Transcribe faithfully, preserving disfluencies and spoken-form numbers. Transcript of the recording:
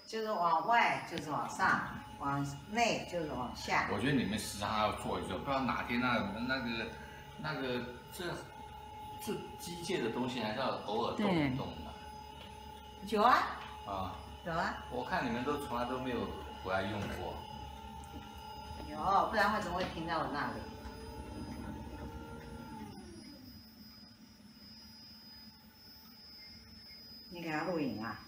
就是往外就是往上，往内就是往下。 我觉得你们时常要做一做，不知道哪天那那个那个这这机械的东西还是要偶尔动一动的。 有啊。 啊。 有啊。 我看你们都从来都没有回来用过。 有，不然会怎么会停在我那里？你给他录影啊？